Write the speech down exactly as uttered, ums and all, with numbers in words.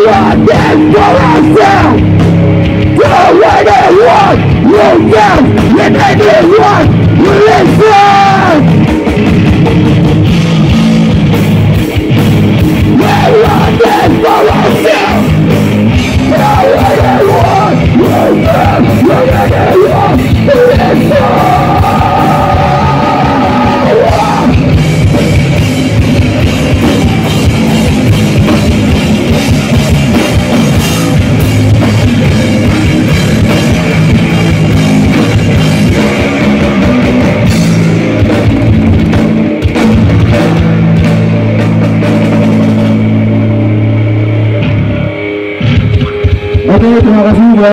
want this for ourselves. Do what I want, you give, you make me want, you listen. We want this for ourselves. Do what I want, you give, you make me want, you listen. Oke, terima kasih.